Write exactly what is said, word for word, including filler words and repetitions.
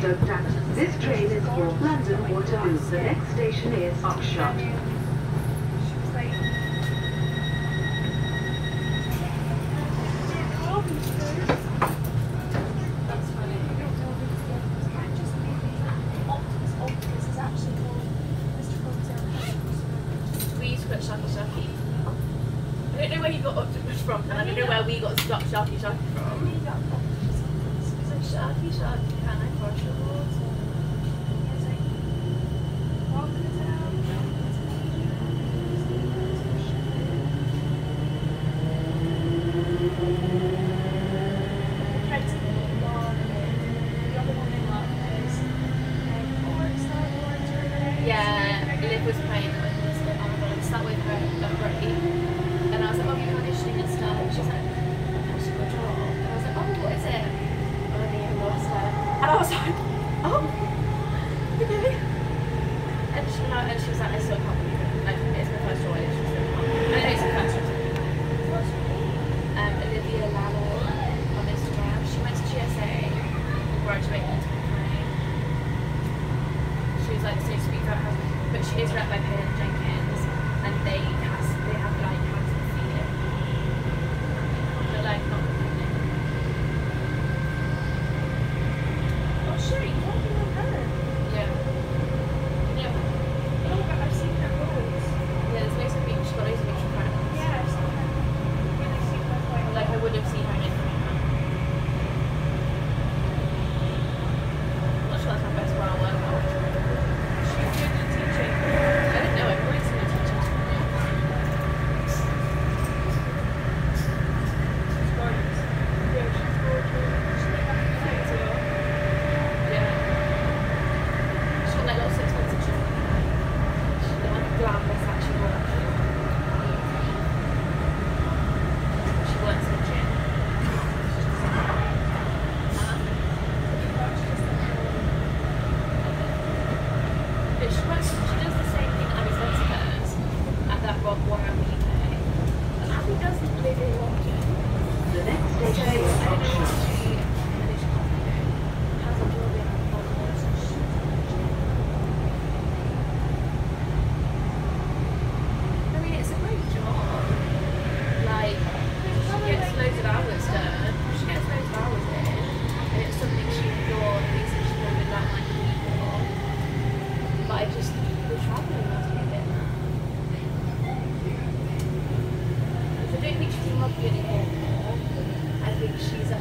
Stoke Newton. This train is for London Waterloo. The next station is Oxshott. I don't know where you got Octopus from, and I don't know where we got stuck Sharky Sharky from. It's like Sharky Sharky, can I cross the water? It's like, walk it out. Yeah, Liv was playing it with us, like, oh my god, I sat with her at Brookie, and I was like, oh, you're conditioning and stuff, and she's like, oh, she's got a job, and I was like, oh, what is it? And I think I lost her, and I was like, oh, okay, and she, no, and she was like, I still can't believe it, like, it's my first choice, she still can't, I know it's her first choice, um, Olivia Lalo on Instagram, she went to G S A, and graduated. Like so sweet about her, but she is read by Payne Jenkins, and they has they have like cancer feeding, but like not really. Oh sure, you don't know her. Yeah. Yeah. Oh, but I've seen her roles. Yeah, there's loads of beach, she's got loads of beach friends. Yeah, I've seen her. Really seen her quite. Like I would have seen her in it. I'm not sure that's my best one I work out. She's